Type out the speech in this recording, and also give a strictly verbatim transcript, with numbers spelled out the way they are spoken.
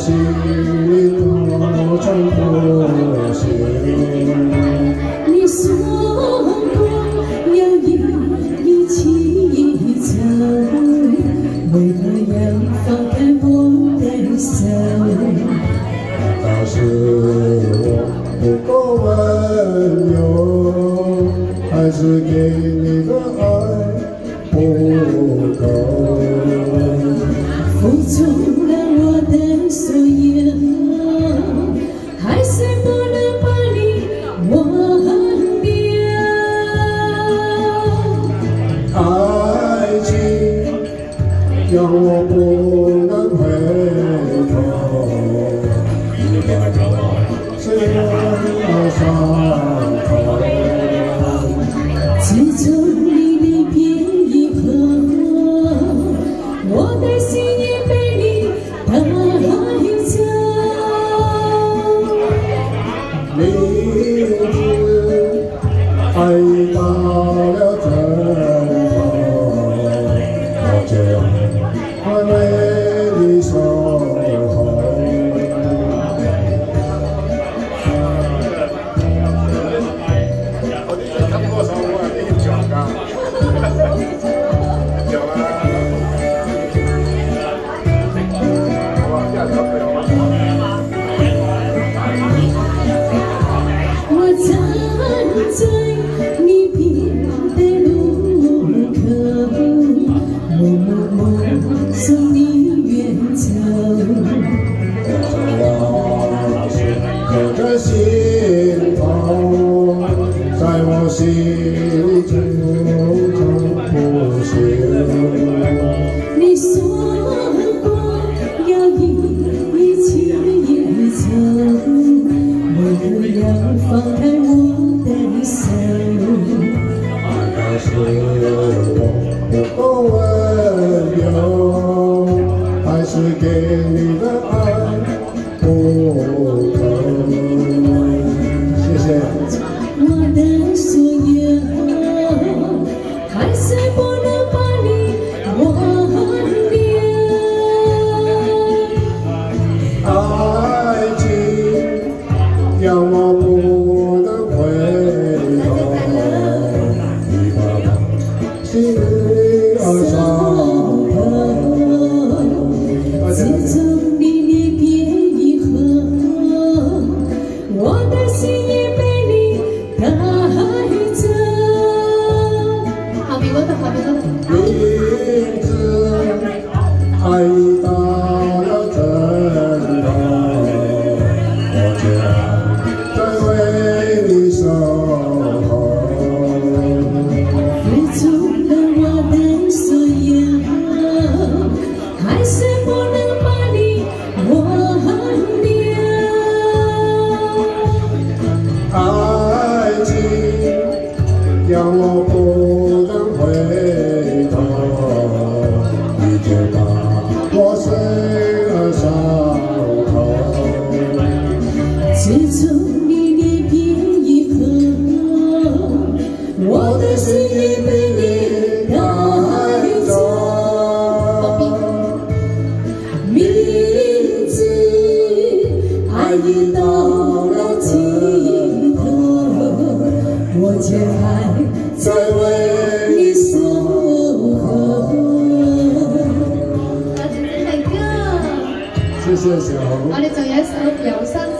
心里多种不息。 你说过要一起走，为何要放开我的手？ 那是我不够温柔，还是给你的爱不够？ 付出了我的所有，还是不能把你忘掉。 爱情让我不能回头，你把我深了伤口。 自从你离别以后，我的心也被你带走。 明知爱已到了尽头，我就会为你守候。 我站在你边的路口，默默默送你远走。 有着心痛，在我心里久久不息。 你说过要一起走，为何要放开我的手？ 那是我不够温柔，还是给你的爱不够？谢谢。 我的所有，还是不能把你忘掉。 爱情让我不能回头，你把我心里儿伤透。 自从你离别以后，我的心也被你带走。好，别过头，好，别过头。 明知爱已到了尽头，我将再为你守候。 付出了我的所有，还是不能把你忘掉。 爱情让我不能回头，你就把我深了伤口。 自从你离别以后，我的心已被你带走。明知爱已到了尽头，我却还在为你守候。 多謝你哋哥， 谢谢小红。 我哋仲有一首有心